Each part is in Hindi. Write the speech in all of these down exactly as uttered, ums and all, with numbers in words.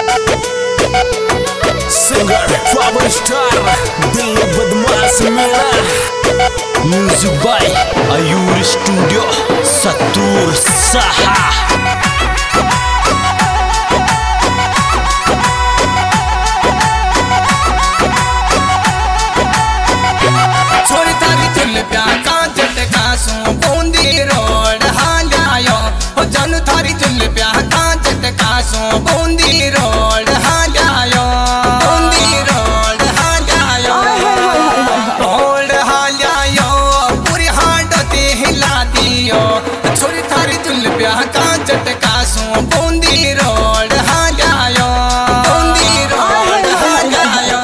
सिंगर पावर स्टार दिल बदमाश मेरा। Music by Ayur studio Satur Saha. छोरी थारी चुल प्या का झटका सो बूंदी रोड हालायो हो जन थारी चुल प्या का झटका सो बूंदी रोड हालायो बूंदी रोड हालायो रोड हालायो पूरी हाडते हिला दियो। छोरी थारी चुल प्या का झटका सो बूंदी रोड हालायो बूंदी रोड हालायो।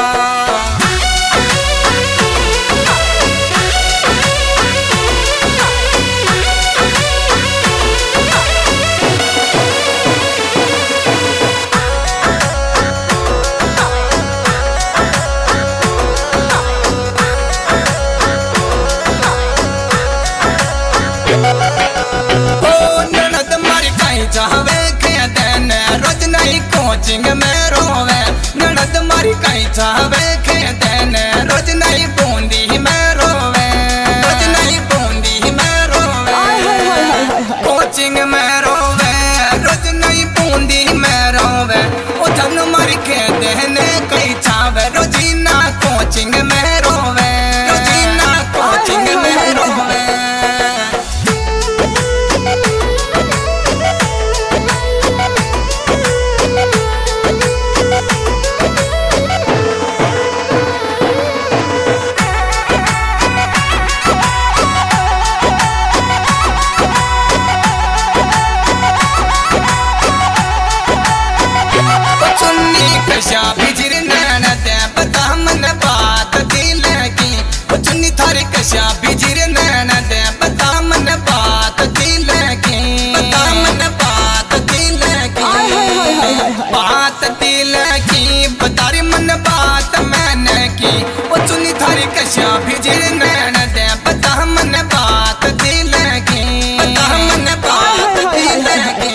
चाहवे के देन रोज नहीं कोचिंग में रोवे ननद मारी कहीं चाहवे के देन रोज नहीं बूंदी में रोवे रोज नहीं बूंदी में रोवे कोचिंग में रोवे रोज नहीं बूंदी में रोवे ओ धन मारी के देन कहीं चाहवे रोजीना कोचिंग में रोवे रोजीना कोचिंग में रोवे। कशा बिजर नैन दे बता मन बात दिल की ओ चुन्नी थारी कशा बिजर नैन दे बता मन बात दिल की बता मन बात दिल की बात दिल की बतारी मन बात मैंने की ओ चुन्नी थारी कशा बिजर नैन दे बता मन बात दिल की बता मन बात दिल की।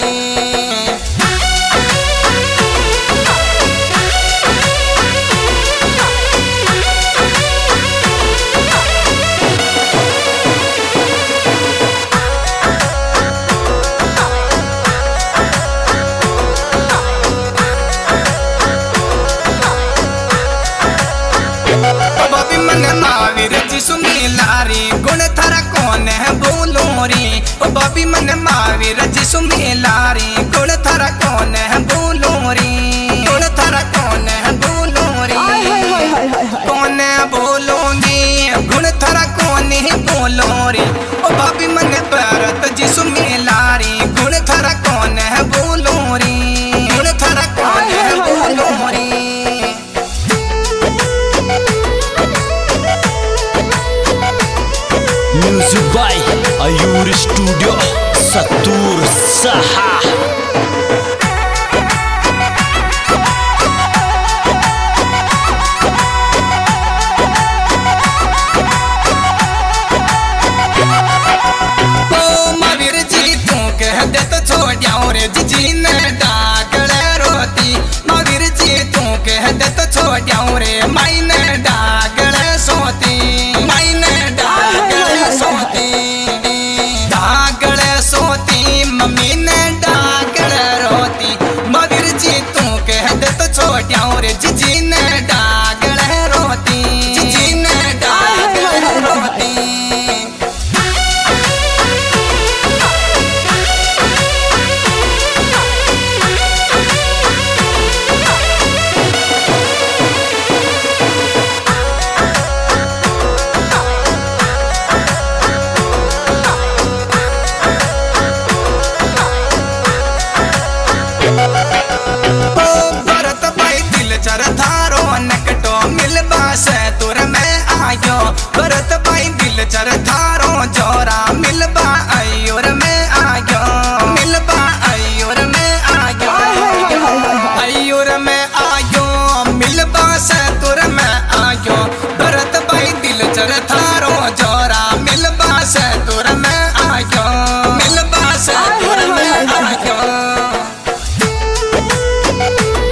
मन महावीर जी सुनी लारी गुण थारा कौन है बोलो रे ओ बाबी मन महावीर जी सुनी लारी गुण थारा कौन है बोलो रे गुण थारा कौन है बोलो रे कौन है बोलोगी गुण थारा कौन है बोलो रे ओ बाबी मन भरत जी सुनी लारी गुण थारा कौन है बोलो रे गुण थारा कौन है बोलो रे। Music by Ayur studio Satur Saha. ओ महावीर जी तू कह दे तो छोड़ियाओ रे जी ने डागड़ रोती महावीर जी तू कह दे तो छोड़ियाओ रे माई ने डागड़ सोती माई ने डागड़ सोती डागड़ सोती मम्मी ने डागड़ रोती महावीर जी तू कह दे तो छोड़ियाओ रे जी ने डागड़ रोती जी ने डागड़ रोती। भरत भाई दिल चर थारो जोरा मिलबा आयोर में आयो मिलबा आयोर में आयो आयोर में आयो मिलबा सतुर में आयो भरत भाई दिल चर थारो जोरा मिलबा सतुर में आयो मिलबा सतुर में आयो।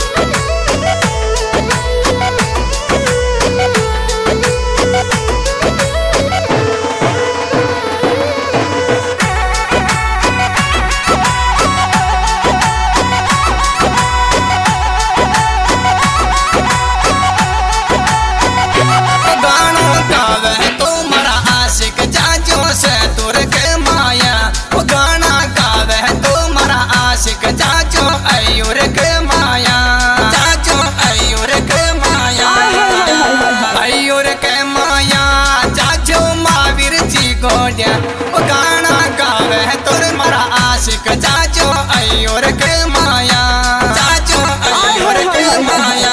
आशिक जाचो अयोर के माया, जाचो अयोर के माया।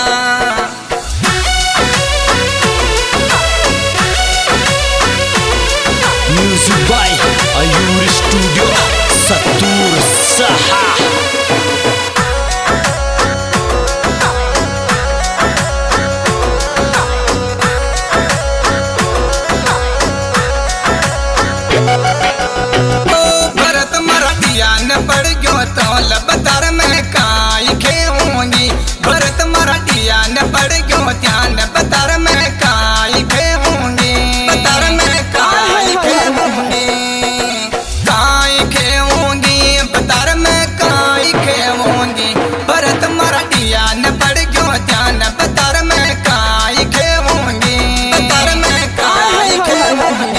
Music by Ayur studio Sattur Saha. पड़ गयो तो लबतर में काई खेऊंगी, भरत मराठिया न पड़ गयो ध्यान बतर में काई खेऊंगी, बतर में काई खेऊंगी, काई खेऊंगी बतर में काई खेऊंगी। भरत मराठिया न पड़ गयो ध्यान बतर में काई खेऊंगी, बतर में काई खेऊंगी।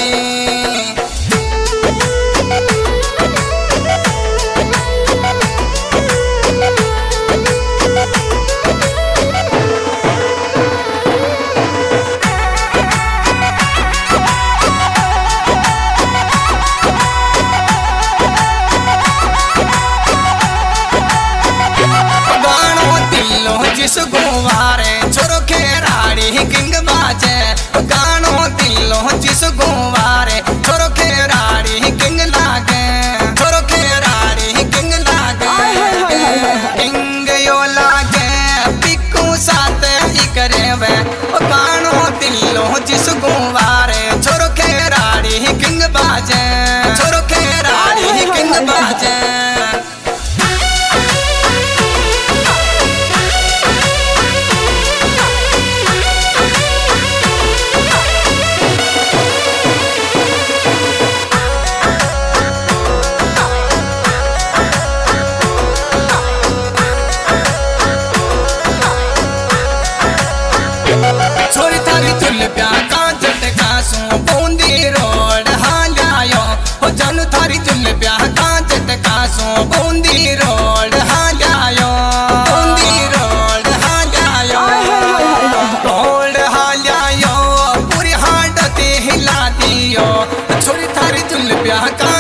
जिस गुवारे छोरो खेराड़ी किंग बाजे, गानो दिलो जिस गुवारे छोरो खेराड़ी किंग लागे, छोरो खेराड़ी किंग लागे, किंग यो लागे पिक्कू साथ ही करे वे। गानो दिलो जिस गुवारे छोरो खेराड़ी किंग बाजे, छोरो खेराड़ी किंग बाजे। छोरी थारी चुल प्या कांच टकासू बूंदी रोड हाँ जायो, हो जन थारी चुल प्या कांच टकासू बूंदी रोड हाँ जायो, बूंदी रोड हाँ जायो, रोड हाँ जायो पूरी हाडते हिला दियो। छोरी थारी चुल प्या